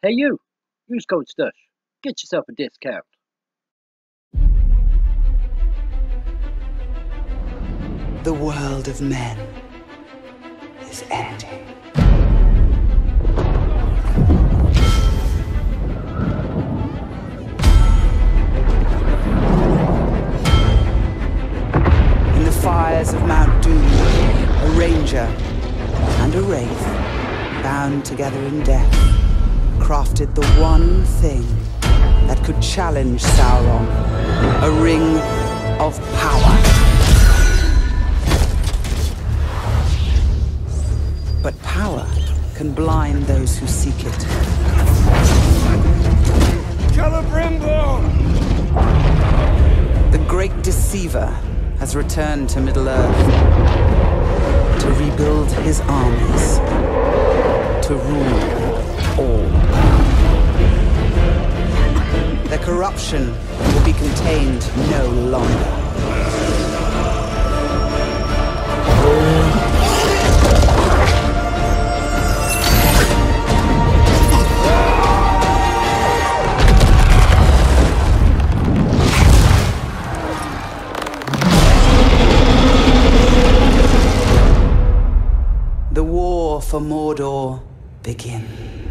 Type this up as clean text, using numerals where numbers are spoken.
Hey you, use code STUSH. Get yourself a discount. The world of men is ending. In the fires of Mount Doom, a ranger and a wraith, bound together in death, crafted the one thing that could challenge Sauron, a ring of power. But power can blind those who seek it. Celebrimbor! The great deceiver has returned to Middle-earth to rebuild his armies, to rule all. Their corruption will be contained no longer. The war for Mordor begins.